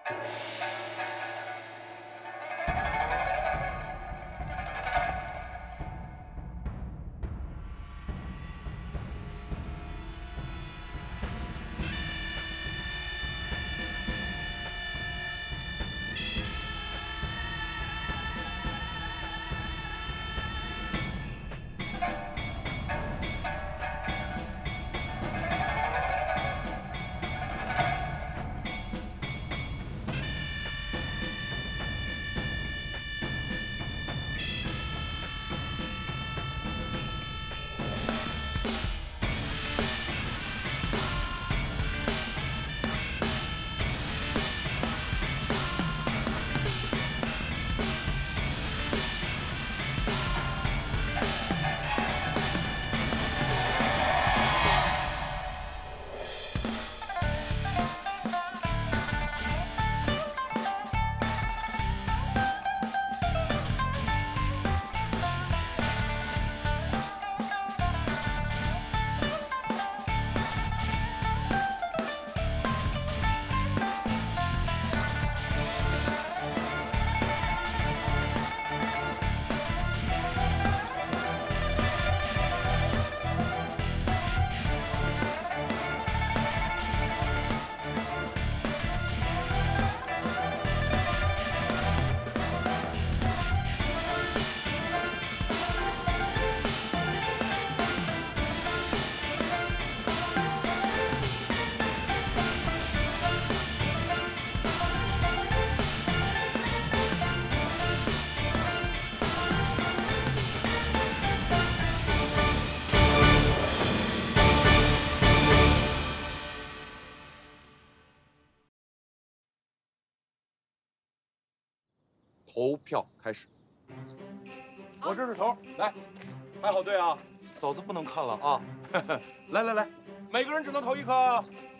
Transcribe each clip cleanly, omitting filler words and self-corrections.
投票开始。 我这是头，来，排好队啊！嫂子不能看了啊！来来来，每个人只能投一颗啊！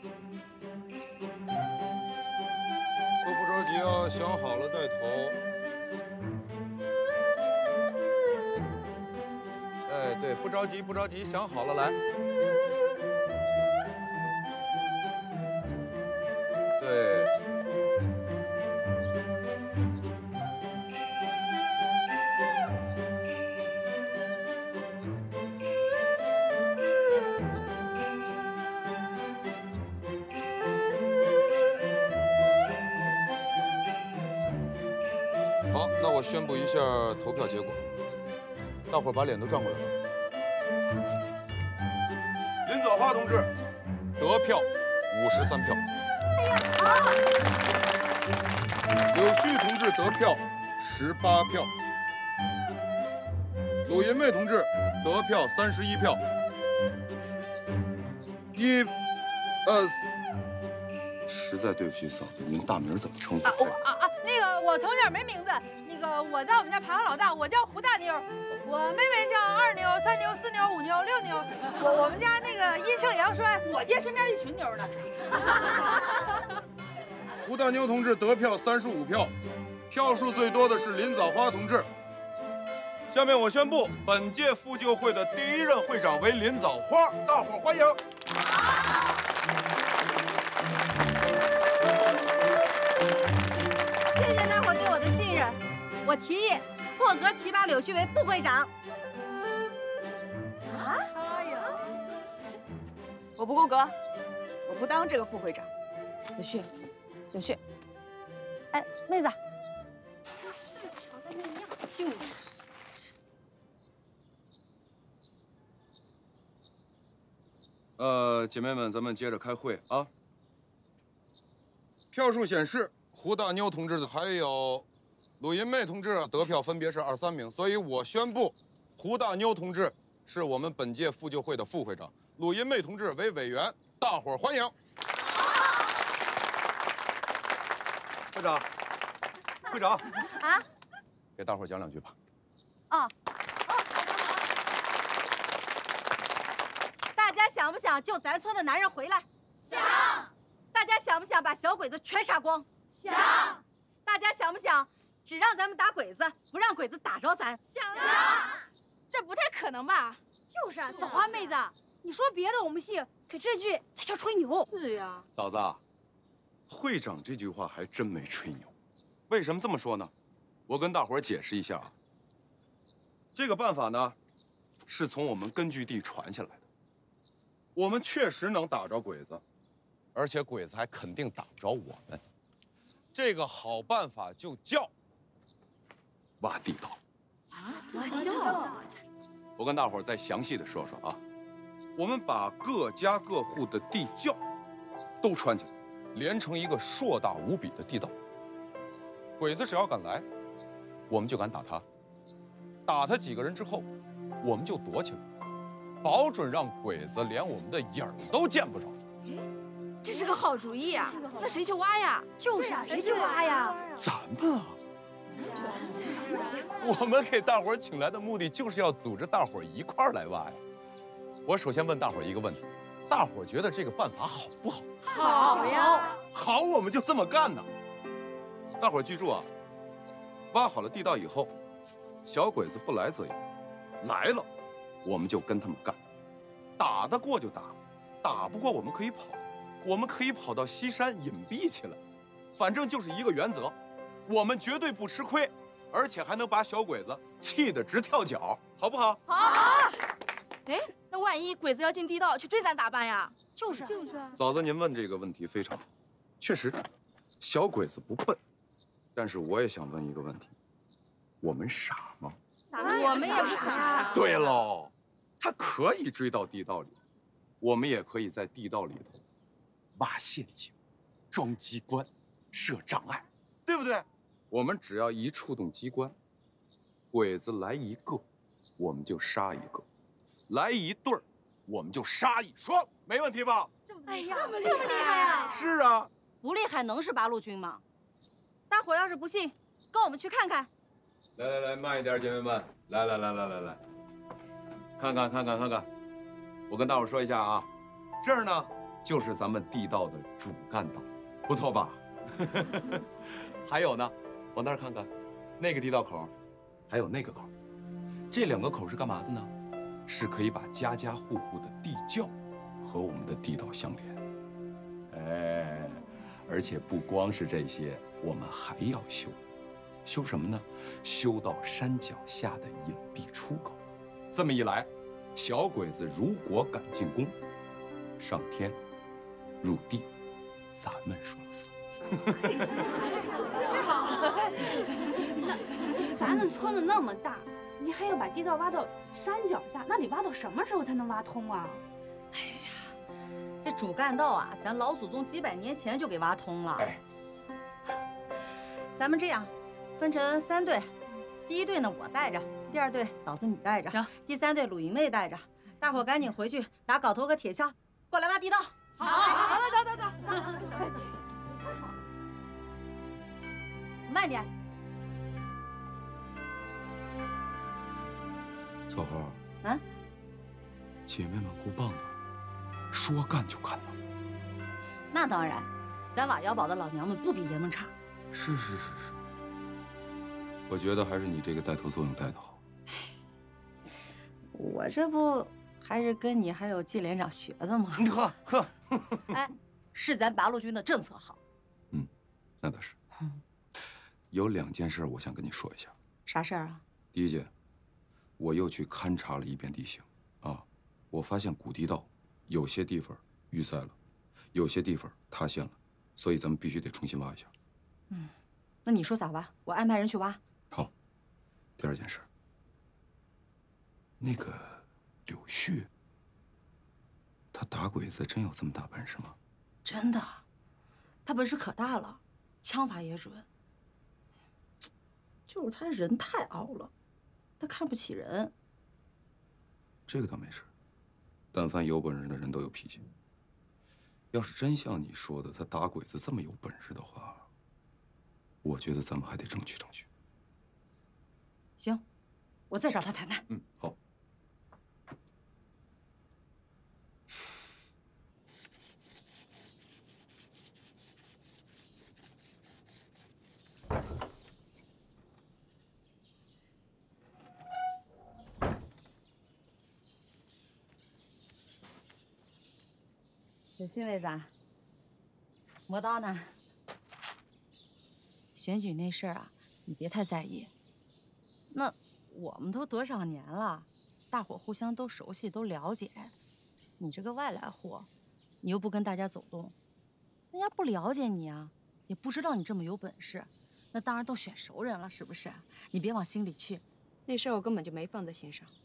都不着急啊，想好了再投。哎，对，不着急，不着急，想好了来。对。 好，那我宣布一下投票结果，大伙儿把脸都转过来吧。 林子花同志得票53票。 哎呀，好！ 柳絮同志得票18票。鲁银妹同志得票31票。实在对不起嫂子，您大名怎么称呼？ 那个我从小没名字，那个我在我们家排行老大，我叫胡大妞，我妹妹叫2妞、3妞、4妞、5妞、6妞，我们家那个阴盛阳衰，我爹身边一群妞呢。 胡大妞同志得票35票，票数最多的是林枣花同志。下面我宣布，本届妇救会的第1任会长为林枣花，大伙儿欢迎。 谢谢大伙对我的信任，我提议破格提拔柳絮为副会长。啊？哎呀， 我不够格，我不当这个副会长。柳絮， 哎，妹子， 是瞧他那样，就是。 姐妹们，咱们接着开会啊。票数显示，胡大妞同志还有鲁银妹同志得票分别是2、3名，所以我宣布，胡大妞同志是我们本届妇救会的副会长，鲁银妹同志为委员，大伙儿欢迎。 会长，会长啊， 给大伙儿讲2句吧。 哦。大家想不想救咱村的男人回来？想。大家想不想把小鬼子全杀光？想。大家想不想只让咱们打鬼子，不让鬼子打着咱？想。 这不太可能吧？ 就是啊，枣花妹子，你说别的我们信，可这句才叫吹牛。 是呀。 嫂子， 会长这句话还真没吹牛。为什么这么说呢？我跟大伙儿解释一下啊。这个办法呢，是从我们根据地传下来的。我们确实能打着鬼子，而且鬼子还肯定打不着我们。这个好办法就叫挖地道。 挖地道。 我跟大伙儿再详细的说说啊。我们把各家各户的地窖都穿起来，连成一个硕大无比的地道。鬼子只要敢来，我们就敢打他。打他几个人之后，我们就躲起来，保准让鬼子连我们的影儿都见不着。 这是个好主意啊！那谁去挖呀？ 就是啊，谁去挖呀？ 咱们啊，我们给大伙儿请来的目的就是要组织大伙儿一块儿来挖呀。我首先问大伙儿一个问题：大伙儿觉得这个办法好不好？ 好呀！ 好，我们就这么干呢。大伙儿记住啊，挖好了地道以后，小鬼子不来则已，来了，我们就跟他们干，打得过就打，打不过我们可以跑，我们可以跑到西山隐蔽起来，反正就是一个原则，我们绝对不吃亏，而且还能把小鬼子气得直跳脚，好不好？ 好。哎，那万一鬼子要进地道去追咱咋办呀？ 就是啊。 嫂子，您问这个问题非常好，确实，小鬼子不笨，但是我也想问一个问题：我们傻吗？ 我们也不傻。 对喽，他可以追到地道里，我们也可以在地道里头挖陷阱、装机关、设障碍，对不对？我们只要一触动机关，鬼子来一个，我们就杀一个；来一对儿，我们就杀一双，没问题吧？ 哎呀，这么厉害啊！ 是啊， 不厉害能是八路军吗？大伙要是不信，跟我们去看看。 来，慢一点，姐妹们，来，看看，我跟大伙说一下啊，这儿呢就是咱们地道的主干道，不错吧？还有呢，往那儿看看，那个地道口，还有那个口，这两个口是干嘛的呢？是可以把家家户户的地窖和我们的地道相连。哎，而且不光是这些，我们还要修。修什么呢？修到山脚下的隐蔽出口。这么一来，小鬼子如果敢进攻，上天入地，咱们说了算。 那咱的村子那么大，你还要把地道挖到山脚下，那得挖到什么时候才能挖通啊？ 哎呀，这主干道啊，咱老祖宗几百年前就给挖通了。 哎， 咱们这样。分成3队，第1队呢我带着，第2队嫂子你带着， 行， 第3队鲁云妹带着，大伙赶紧回去拿镐头和铁锹过来挖地道。 好，走。 慢点。 小猴， 啊， 姐妹们够棒的，说干就干呢。 那当然，咱瓦窑堡的老娘们不比爷们差。 是。我觉得还是你这个带头作用带得好。 我这不还是跟你还有季连长学的吗？ 呵。 哎，是咱八路军的政策好。 那倒是。有2件事我想跟你说一下。 啥事儿啊？ 第一件，我又去勘察了一遍地形，我发现古地道有些地方淤塞了，有些地方塌陷了，所以咱们必须得重新挖一下。 那你说咋挖？我安排人去挖。 好。第2件事，那个柳絮，他打鬼子真有这么大本事吗？ 真的，他本事可大了，枪法也准。就是他人太傲了，他看不起人。 这个倒没事，但凡有本事的人都有脾气。要是真像你说的，他打鬼子这么有本事的话，我觉得咱们还得争取争取。 行，我再找他谈谈。 好。 有训妹子啊？磨刀呢？ 选举那事儿啊，你别太在意。那我们都多少年了，大伙互相都熟悉，都了解。你这个外来户，你又不跟大家走动，人家不了解你啊，也不知道你这么有本事，那当然都选熟人了，是不是？你别往心里去。 那事儿我根本就没放在心上。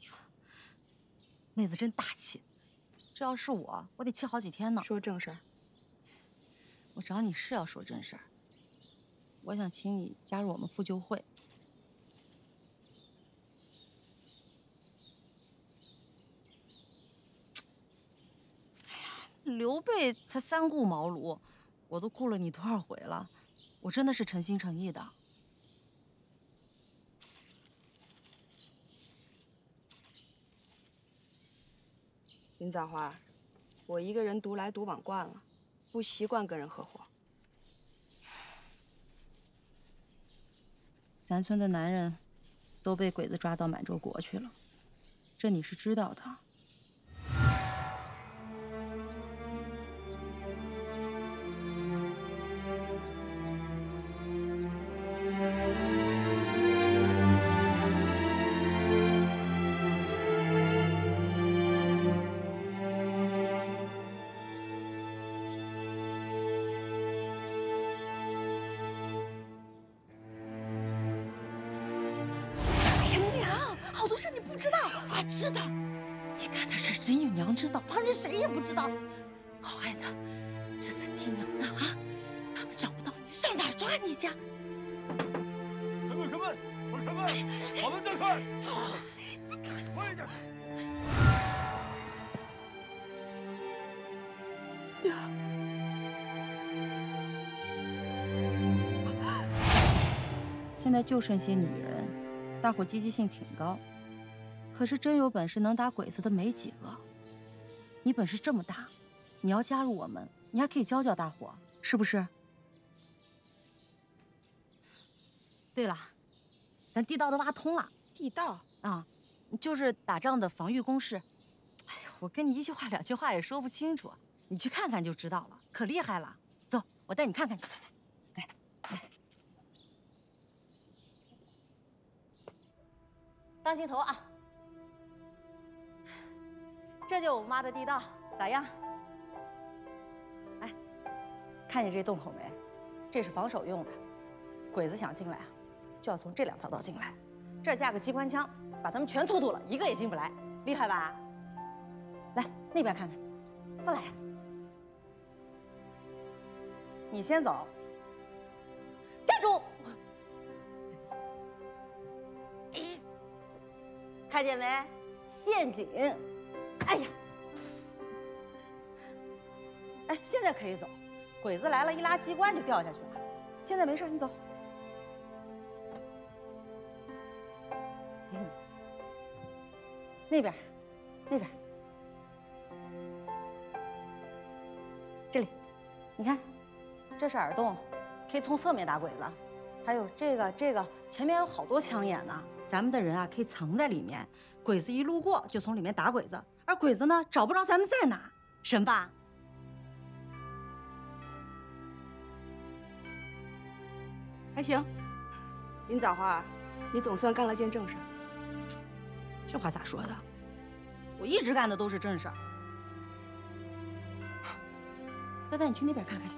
妹子真大气，这要是我得气好几天呢。 说正事儿。 我找你是要说正事儿，我想请你加入我们妇救会。哎呀，刘备才3顾茅庐，我都顾了你多少回了，我真的是诚心诚意的。 林枣花，我一个人独来独往惯了，不习惯跟人合伙。 咱村的男人都被鬼子抓到满洲国去了，这你是知道的。 你不知道，我知道。你干的事只有娘知道，旁人谁也不知道。好孩子，这次听娘的啊！他们找不到你，上哪儿抓你去？ 开门，开门！快开门！把门打开！ 走， 快点！ 现在就剩些女人，大伙积极性挺高。可是真有本事能打鬼子的没几个。你本事这么大，你要加入我们，你还可以教教大伙，是不是？对了，咱地道都挖通了。 地道啊，就是打仗的防御工事。哎呀，我跟你1句话2句话也说不清楚，你去看看就知道了，可厉害了。走，我带你看看去。走。来，当心头啊！这就我妈的地道，咋样？哎，看见这洞口没？这是防守用的，鬼子想进来啊，就要从这2条道进来。这儿架个机关枪，把他们全突突了，一个也进不来，厉害吧？来那边看看，过来。你先走，站住！看见没？陷阱！哎呀！哎，现在可以走。鬼子来了，一拉机关就掉下去了。现在没事，你走。那边，那边，这里，你看，这是耳洞，可以从侧面打鬼子。还有这个，前面有好多枪眼呢。咱们的人啊，可以藏在里面，鬼子一路过就从里面打鬼子，而鬼子呢找不着咱们在哪，神吧？ 还行，林枣花，你总算干了件正事。 这话咋说的？我一直干的都是正事儿。再带你去那边看看去。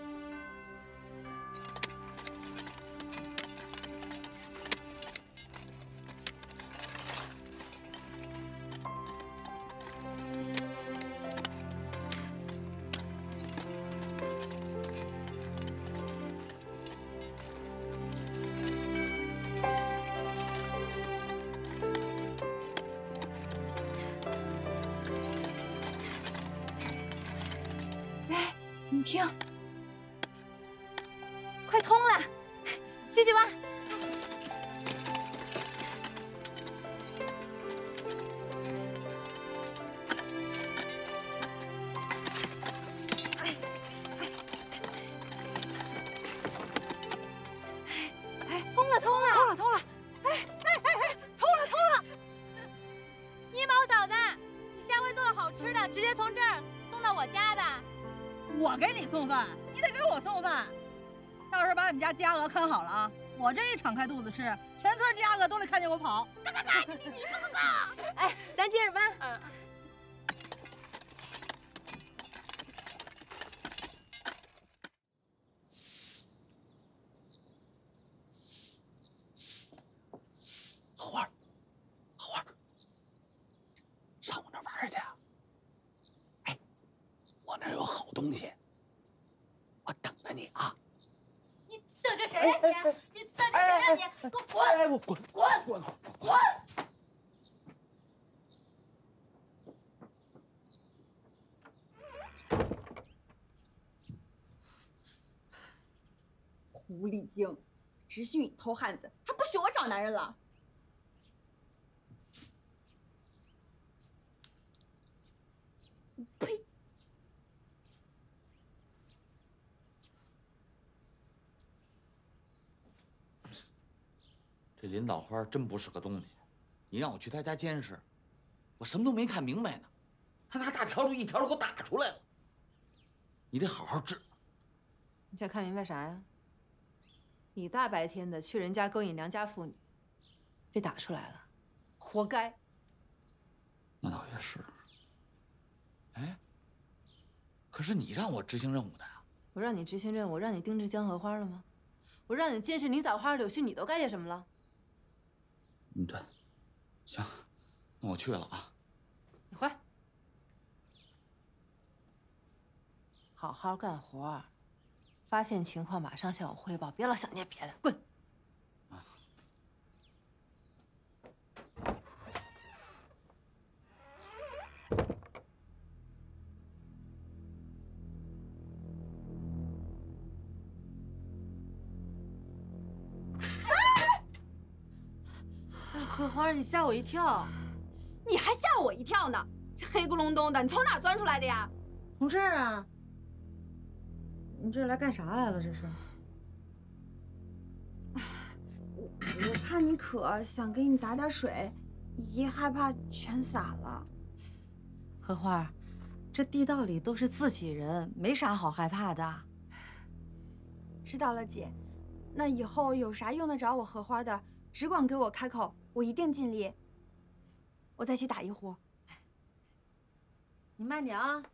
你听，快通了，继续挖。通了！通了！ 一毛嫂子，你下回做了好吃的，直接从这儿送到我家吧。 我给你送饭，你得给我送饭。到时候把你家鸡鸭鹅看好了啊！我这一敞开肚子吃，全村鸡鸭鹅都得看见我跑。 哎，咱接着搬。 花儿，上我那儿玩去啊！哎，我那儿有好东西，我等着你啊！ 你等着谁呀你？你等着谁呀你？给我滚！ 哎，我滚！ 滚！ 狐狸精，只许你偷汉子，还不许我找男人了。呸！ 这林老花真不是个东西，你让我去他家监视，我什么都没看明白呢，他拿大笤帚一条给我打出来了。你得好好治。 你想看明白啥呀？你大白天的去人家勾引良家妇女，被打出来了，活该。 那倒也是。哎，可是你让我执行任务的呀？ 我让你执行任务，让你盯着江荷花了吗？我让你监视李枣花、柳絮，你都干些什么了？ 对，行，那我去了啊。 你回，好好干活，发现情况马上向我汇报，别老想念别的，滚！ 荷花，你吓我一跳！ 你还吓我一跳呢！这黑咕隆咚的，你从哪儿钻出来的呀？ 从这儿啊！你这来干啥来了？这是？ 我怕你渴，想给你打点水，一害怕全洒了。 荷花，这地道里都是自己人，没啥好害怕的。 知道了，姐。那以后有啥用得着我荷花的，只管给我开口，我一定尽力。我再去打一壶。 你慢点啊！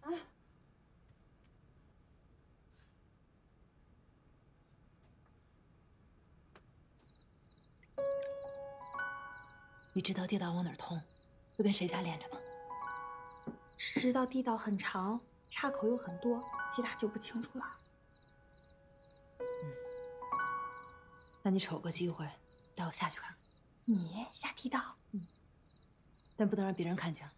你知道地道往哪儿通，又跟谁家连着吗？ 只知道地道很长，岔口有很多，其他就不清楚了。 那你瞅个机会，带我下去看看。 你下地道？ 但不能让别人看见。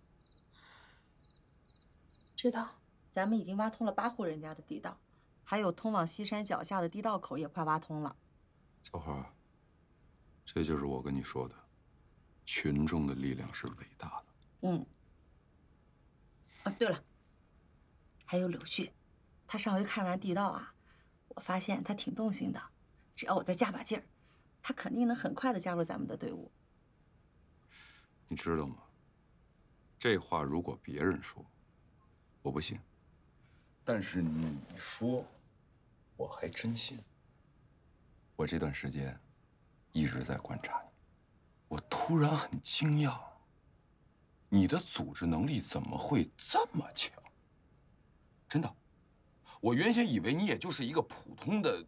知道。 咱们已经挖通了8户人家的地道，还有通往西山脚下的地道口也快挖通了。 小花，这就是我跟你说的，群众的力量是伟大的。 啊，对了，还有柳絮，他上回看完地道啊，我发现他挺动心的。只要我再加把劲儿，他肯定能很快的加入咱们的队伍。 你知道吗？这话如果别人说，我不信。但是你说，我还真信。我这段时间一直在观察你，我突然很惊讶，你的组织能力怎么会这么强？真的，我原先以为你也就是一个普通的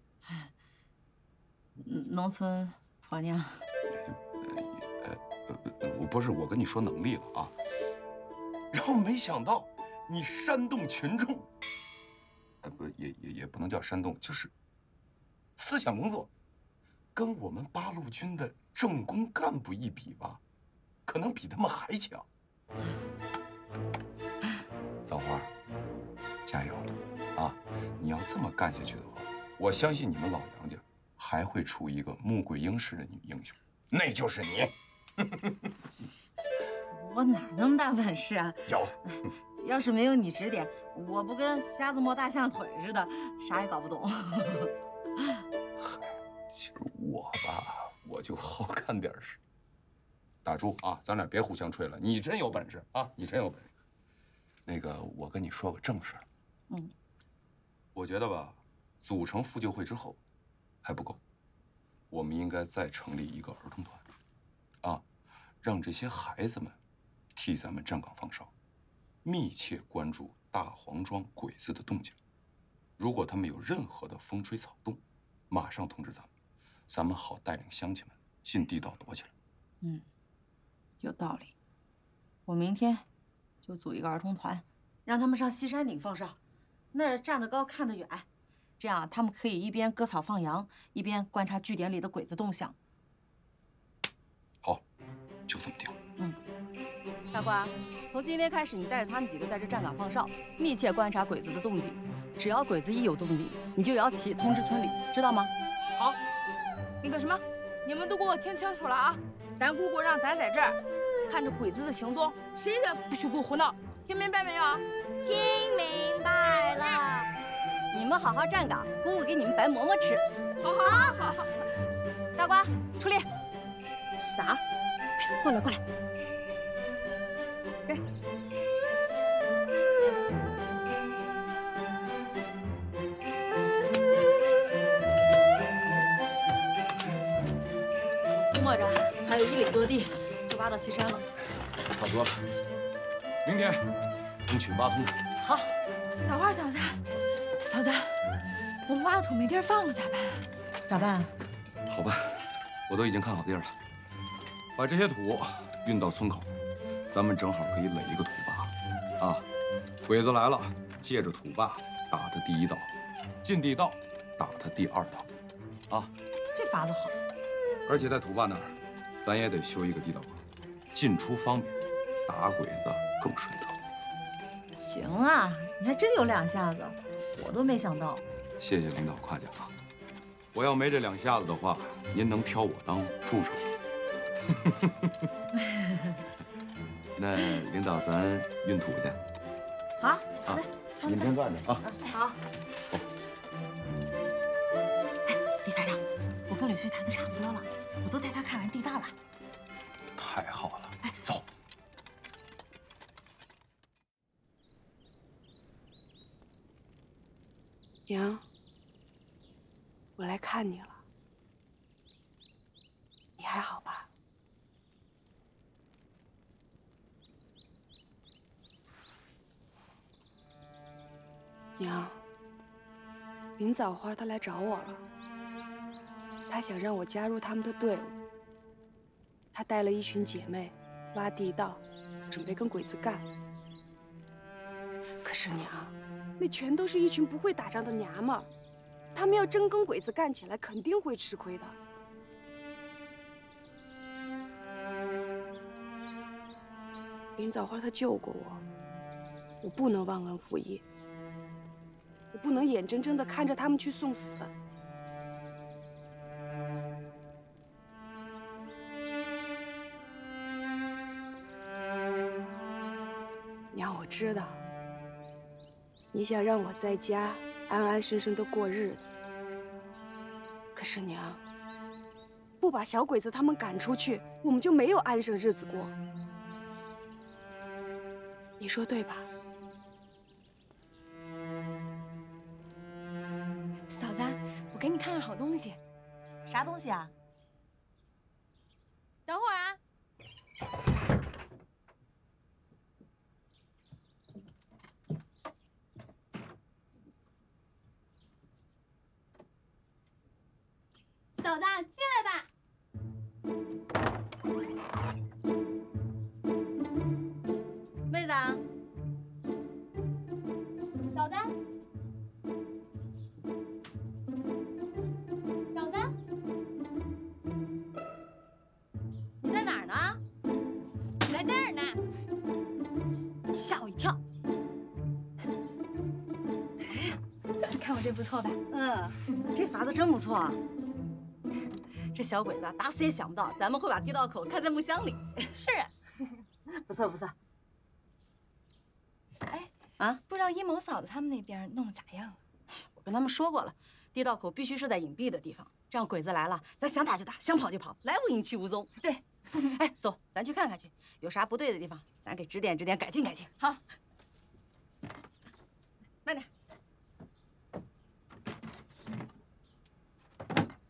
农村婆娘。 不是，我跟你说能力了啊。然后没想到你煽动群众，不也不能叫煽动，就是思想工作，跟我们八路军的政工干部一比吧，可能比他们还强。枣花，加油啊！你要这么干下去的话，我相信你们老杨家还会出一个穆桂英式的女英雄，那就是你。 我哪那么大本事啊？ 有。 要是没有你指点，我不跟瞎子摸大象腿似的，啥也搞不懂。 其实我吧，我就好干点事。打住啊，咱俩别互相吹了。你真有本事啊，你真有本事。那个，我跟你说个正事儿。 嗯。 我觉得吧，组成妇救会之后， 还不够，我们应该再成立一个儿童团，啊，让这些孩子们替咱们站岗放哨，密切关注大黄庄鬼子的动静。如果他们有任何的风吹草动，马上通知咱们，咱们好带领乡亲们进地道躲起来。 嗯，有道理。我明天就组一个儿童团，让他们上西山顶放哨，那儿站得高看得远，这样他们可以一边割草放羊，一边观察据点里的鬼子动向。 好，就这么定了。 嗯，大瓜，从今天开始，你带着他们几个在这站岗放哨，密切观察鬼子的动静。只要鬼子一有动静，你就摇旗通知村里，知道吗？ 好，那个什么，你们都给我听清楚了啊！咱姑姑让咱在这儿看着鬼子的行踪，谁也不许给我胡闹，听明白没有？ 听明白了。 你们好好站岗，姑姑给你们白馍馍吃。 好。 大瓜，出列。 啥？ 过来。给。摸着还有1里多地就挖到西山了， 差不多了。明天争取挖通。 好。 枣花嫂子，我们挖的土没地儿放了，咋办？ 咋办？ 好办，我都已经看好地儿了，把这些土运到村口，咱们正好可以垒一个土坝。啊，鬼子来了，借着土坝打他第1道，进地道打他第2道。啊， 这法子好。 而且在土坝那儿，咱也得修一个地道口，进出方便，打鬼子更顺畅。 行啊，你还真有2下子，我都没想到。 谢谢领导夸奖啊！我要没这2下子的话，您能挑我当助手？那领导，咱运土去。 好， 啊，您先站着啊。 好。李排长，我跟柳絮谈的差不多了，我都带他看完地道了。 太好了，走。 娘，我来看你了，你还好吧？娘，林枣花她来找我了，她想让我加入他们的队伍。她带了一群姐妹挖地道，准备跟鬼子干。可是娘，那全都是一群不会打仗的娘们儿，他们要真跟鬼子干起来，肯定会吃亏的。林枣花她救过我，我不能忘恩负义，我不能眼睁睁地看着他们去送死。娘，我知道。你想让我在家安安生生的过日子，可是娘，不把小鬼子他们赶出去，我们就没有安生日子过。你说对吧？ 嫂子，我给你看样好东西。 啥东西啊？ 等会儿啊。 嫂子，进来吧。 妹子， 嫂子，嫂子， 你在哪儿呢？ 在这儿呢。 吓我一跳。 你看我这不错吧？ 这法子真不错啊。这小鬼子打死也想不到咱们会把地道口开在木箱里。 是啊， 不错不错。 哎啊， 不知道阴谋嫂子他们那边弄得咋样了？ 我跟他们说过了，地道口必须是在隐蔽的地方，这样鬼子来了，咱想打就打，想跑就跑，来无影去无踪。 对。 哎，走，咱去看看去，有啥不对的地方，咱给指点指点，改进改进。 好。 慢点。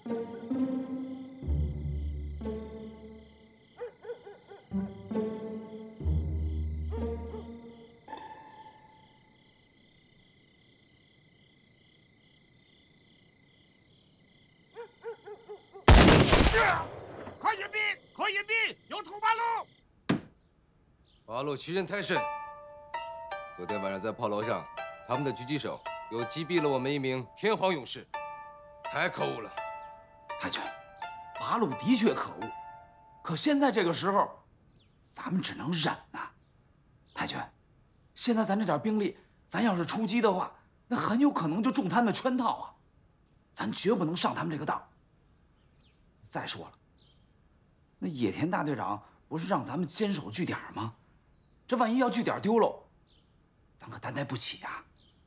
快隐蔽！快隐蔽！有捅八路！ 八路欺人太甚。昨天晚上在炮楼上，他们的狙击手又击毙了我们一名天皇勇士，太可恶了。 太君，八路的确可恶，可现在这个时候，咱们只能忍呐。太君，现在咱这点兵力，咱要是出击的话，那很有可能就中他们的圈套啊，咱绝不能上他们这个当。再说了，那野田大队长不是让咱们坚守据点吗？这万一要据点丢喽，咱可担待不起呀。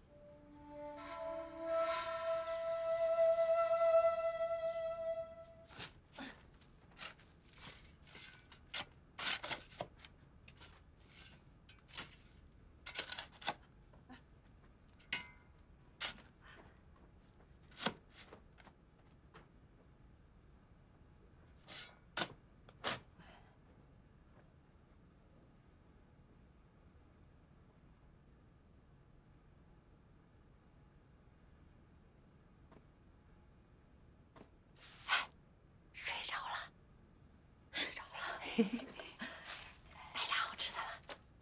带啥好吃的了？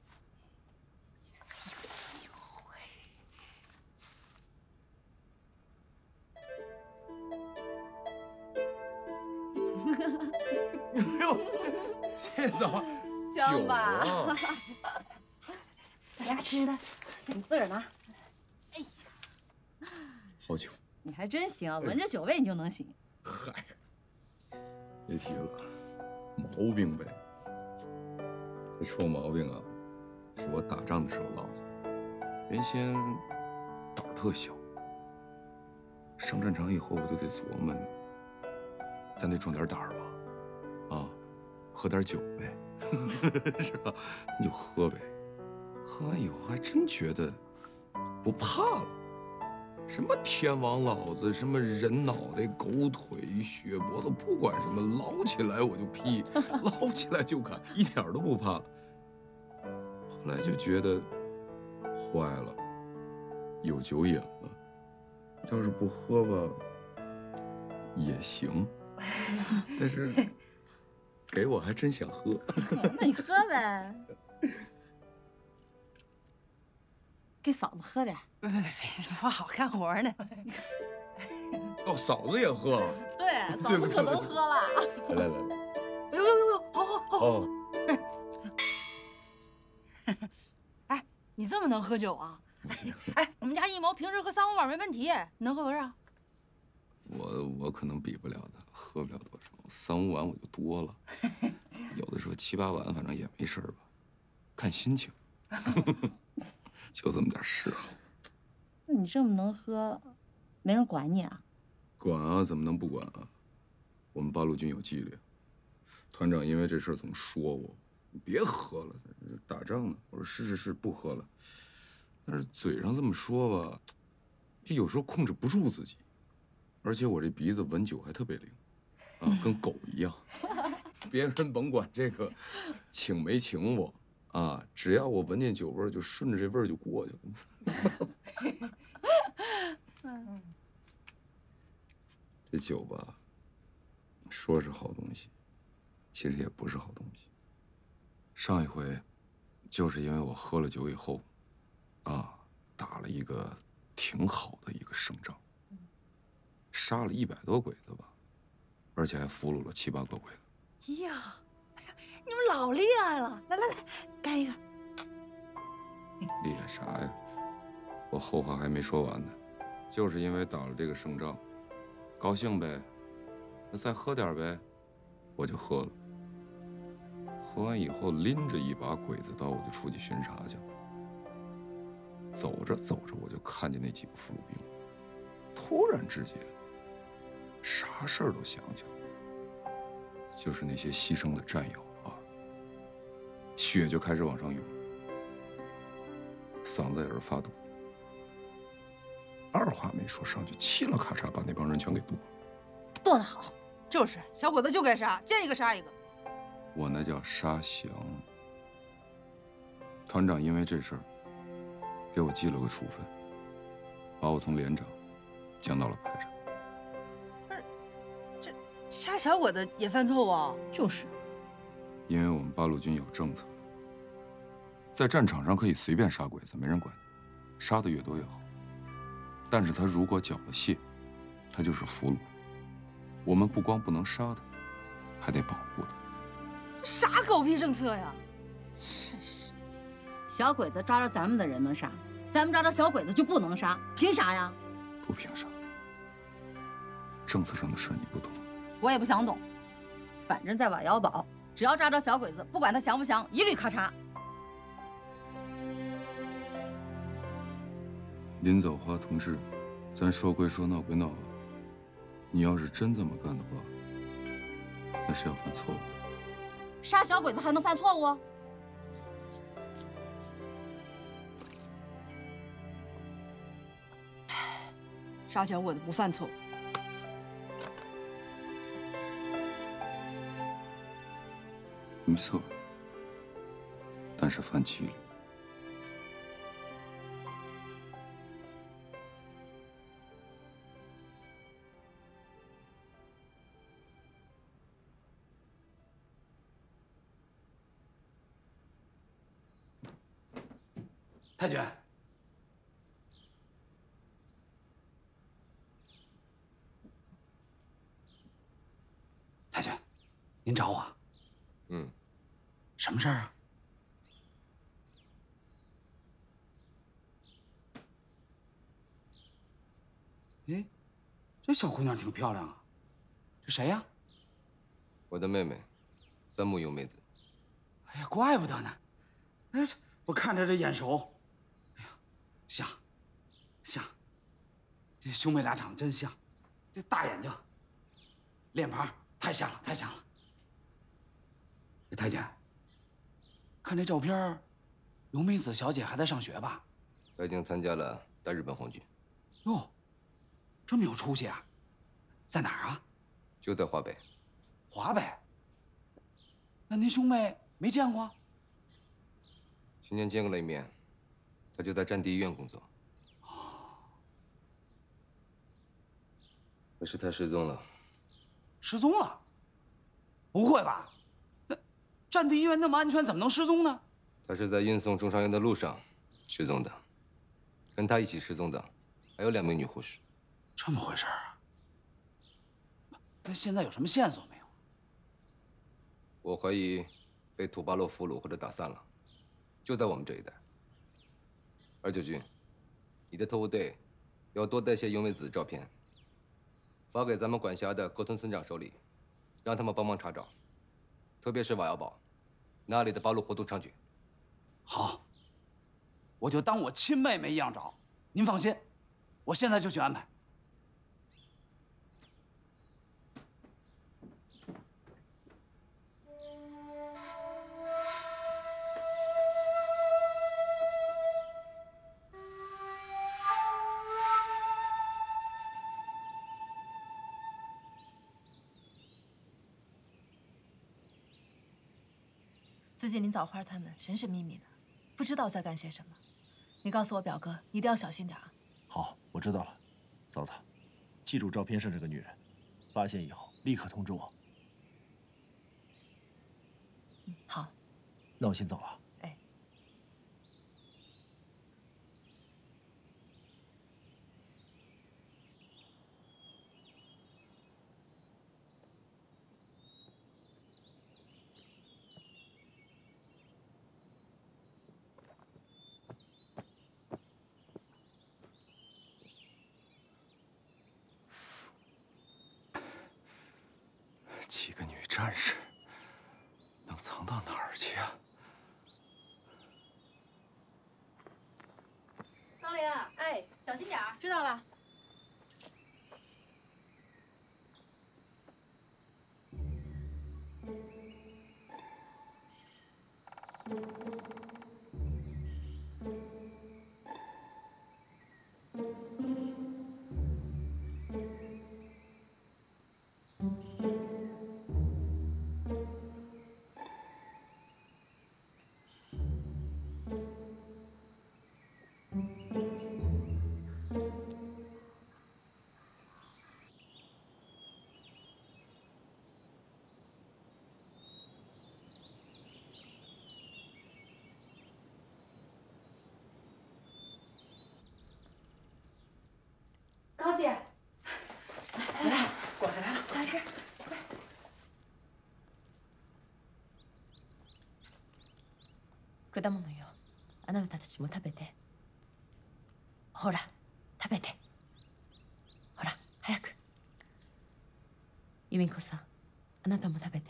有机会。哟，谢总， 香吧？ 啊、 带啥吃的？你自个儿拿。哎呀， 好酒。 你还真行，闻着酒味你就能醒。 嗨，别提了。毛病呗，这臭毛病啊，是我打仗的时候落下的。原先胆儿特小，上战场以后我就得琢磨，咱得壮点胆儿吧，啊，喝点酒呗，是吧？你就喝呗，喝完以后还真觉得不怕了。什么天王老子，什么人脑袋、狗腿、血脖子，不管什么，捞起来我就劈，捞起来就砍，一点都不怕了。后来就觉得坏了，有酒瘾了，要是不喝吧也行，但是给我还真想喝。 那你喝呗，给嫂子喝点。别，我好干活呢。 哦，嫂子也喝。 对，嫂子可能喝了。 来， 哎呦，好。 哎，你这么能喝酒啊？ 不行。 哎，我们家一毛平时喝3、5碗没问题，你能喝多少？ 我可能比不了他，喝不了多少，3、5碗我就多了。有的时候7、8碗，反正也没事吧，看心情。就这么点嗜好。 那你这么能喝，没人管你啊？ 管啊，怎么能不管啊？我们八路军有纪律。团长因为这事儿总说我，你别喝了，打仗呢。我说是，不喝了。但是嘴上这么说吧，就有时候控制不住自己。而且我这鼻子闻酒还特别灵，啊，跟狗一样。别人甭管这个请没请我。啊！只要我闻见酒味儿，就顺着这味儿就过去了。这酒吧，说是好东西，其实也不是好东西。上一回，就是因为我喝了酒以后，啊，打了一个挺好的一个胜仗，杀了100多鬼子吧，而且还俘虏了7、8个鬼子。 呀！你们老厉害了！来，干一个。 厉害啥呀？我后话还没说完呢，就是因为打了这个胜仗，高兴呗，那再喝点呗，我就喝了。喝完以后，拎着一把鬼子刀，我就出去巡查去了。走着，我就看见那几个俘虏兵，突然之间，啥事儿都想起来了，就是那些牺牲的战友。血就开始往上涌，嗓子也是发抖，二话没说上去，嘁了咔嚓把那帮人全给剁了。 做得好。 就是小鬼子就该杀，见一个杀一个。 我那叫杀降。团长因为这事儿给我记了个处分，把我从连长降到了排长。 杀小鬼子也犯错误啊？ 就是， 因为我们八路军有政策的，在战场上可以随便杀鬼子，没人管你，杀的越多越好。但是他如果缴了械，他就是俘虏。我们不光不能杀他，还得保护他。 啥狗屁政策呀！ 真是，小鬼子抓着咱们的人能杀，咱们抓着小鬼子就不能杀，凭啥呀？ 不凭啥。政策上的事你不懂。 我也不想懂，反正在瓦窑堡，只要抓着小鬼子，不管他降不降，一律咔嚓。 林枣花同志，咱说归说，闹归闹啊。你要是真这么干的话，那是要犯错误。 杀小鬼子还能犯错误？ 杀小鬼子不犯错误。 没错，但是犯纪律。 太君，太君，您找我？ 嗯。 什么事儿啊？哎，这小姑娘挺漂亮啊，这谁呀？ 我的妹妹，三木由美子。 哎呀，怪不得呢。哎，我看着这眼熟。哎呀，像，这兄妹俩长得真像，这大眼睛，脸庞太像了，太像了。太监。看这照片，由美子小姐还在上学吧？ 她已经参加了大日本红军。 哟，这么有出息啊！在哪儿啊？ 就在华北。 华北？那您兄妹没见过？ 去年见过了一面，她就在战地医院工作。可是她失踪了。 失踪了？不会吧？战地医院那么安全，怎么能失踪呢？ 他是在运送中伤员的路上失踪的，跟他一起失踪的还有2名女护士。 这么回事啊？那现在有什么线索没有？ 我怀疑被土八路俘虏或者打散了，就在我们这一带。二九军，你的特务队要多带些由美子的照片，发给咱们管辖的各村村长手里，让他们帮忙查找，特别是瓦窑堡。那里的八路活动猖獗。 好，我就当我亲妹妹一样找。您放心，我现在就去安排。 最近林枣花他们神神秘秘的，不知道在干些什么。你告诉我表哥，一定要小心点啊。 好，我知道了。糟蹋，记住照片上这个女人，发现以后立刻通知我。 好。 那我先走了。 哎。 几个女战士能藏到哪儿去啊？ 高玲，哎，小心点儿，知道吧？ 高姐， 来，果子来了， 来吃。 果物よ。あなたたちも食べて。ほら、食べて。ほら、早く。由美子さん、あなたも食べて。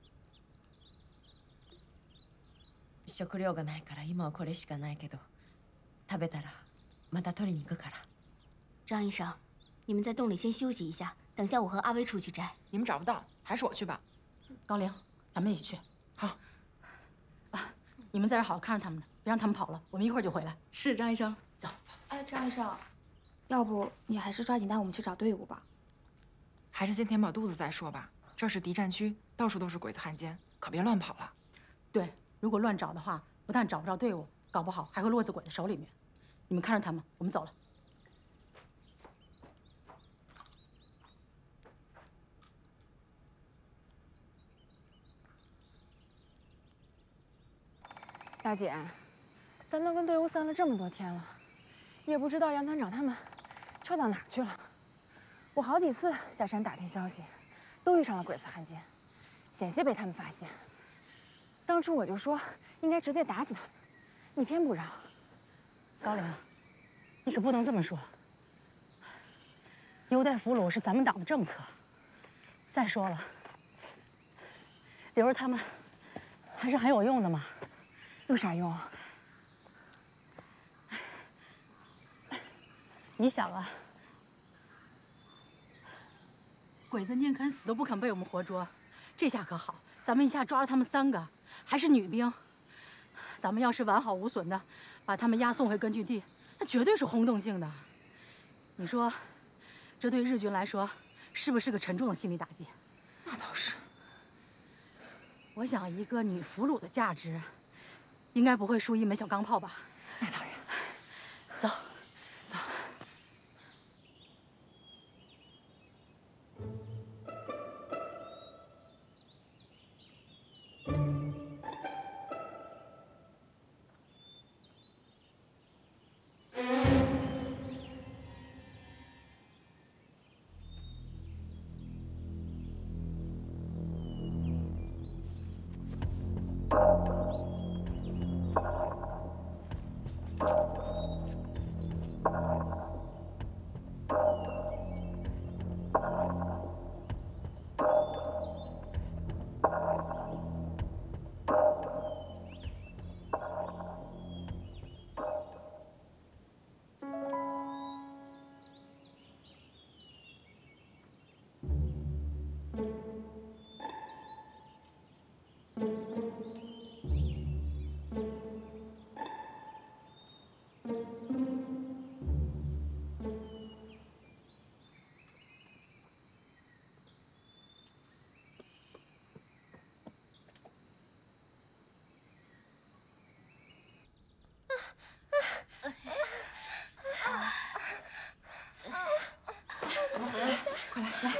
食料がないから今はこれしかないけど、食べたらまた取りに行くから。 张医生，你们在洞里先休息一下，等下我和阿威出去摘。 你们找不到，还是我去吧。 高玲，咱们一起去。好。啊，你们在这好好看着他们呢，别让他们跑了。我们一会儿就回来。 是张医生。 走。 哎，张医生，要不你还是抓紧带我们去找队伍吧。 还是先填饱肚子再说吧。这是敌占区，到处都是鬼子汉奸，可别乱跑了。 对，如果乱找的话，不但找不着队伍，搞不好还会落在鬼子手里面。你们看着他们，我们走了。 大姐，咱都跟队伍散了这么多天了，也不知道杨团长他们撤到哪儿去了。我好几次下山打听消息，都遇上了鬼子汉奸，险些被他们发现。当初我就说应该直接打死他们，你偏不让。 高玲，你可不能这么说。优待俘虏是咱们党的政策。再说了，留着他们还是很有用的嘛。 有啥用啊？ 你想啊，鬼子宁肯死都不肯被我们活捉，这下可好，咱们一下抓了他们3个，还是女兵。咱们要是完好无损的把他们押送回根据地，那绝对是轰动性的。你说，这对日军来说是不是个沉重的心理打击？ 那倒是。 我想，一个女俘虏的价值，应该不会输一枚小钢炮吧？ 那当然。 走，走。 快来，来。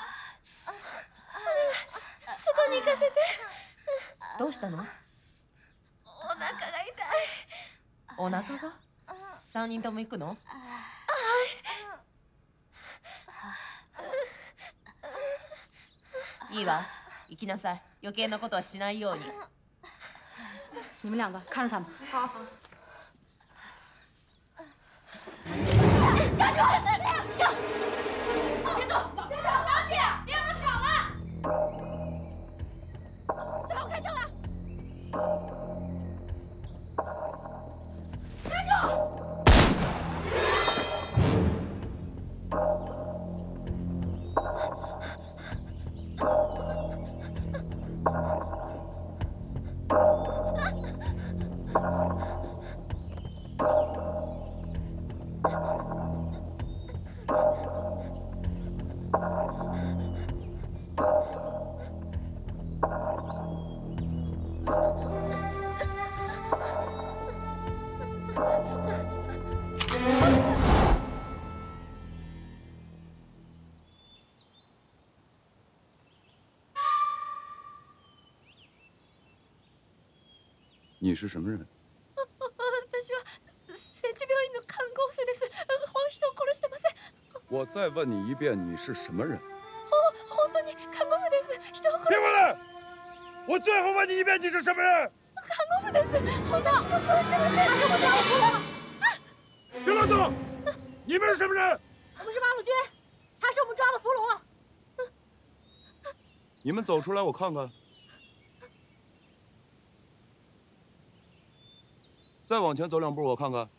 外に行かせて。どうしたの？ お腹が痛い。 お腹が？3人とも行くの？はい。いいわ、行きなさい。余計なことはしないように。 你们2个看着他们。 好。 站住！停！别动！张姐，别让他跑了！再帮我开枪来！站住！ 你是什么人？ 私は聖地病院の看護婦です。この人を殺してません。 我再问你一遍，你是什么人？ 本当に看護婦です。人を殺别过来！我最后问你一遍，你是什么人？ 看護婦です。本当に人を殺してません。他是我抓的俘虏。 别乱动！你们是什么人？ 我们是八路军，他是我们抓的俘虏。 你们走出来，我看看。再往前走2步，我看看。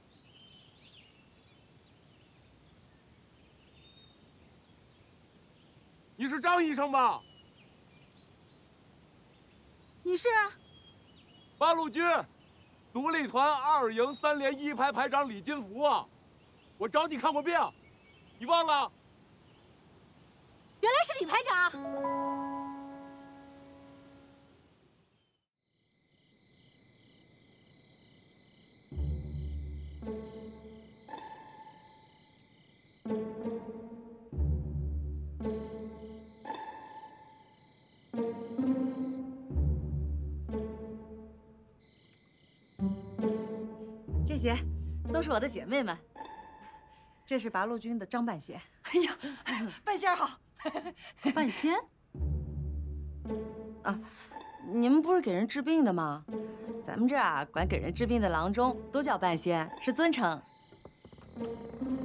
你是张医生吧？ 你是？ 八路军，独立团2营3连1排排长李金福啊！我找你看过病，你忘了？ 原来是李排长。 这些都是我的姐妹们。这是八路军的张半仙。 哎呀，半仙好。 半仙？啊，你们不是给人治病的吗？咱们这儿啊，管给人治病的郎中都叫半仙，是尊称。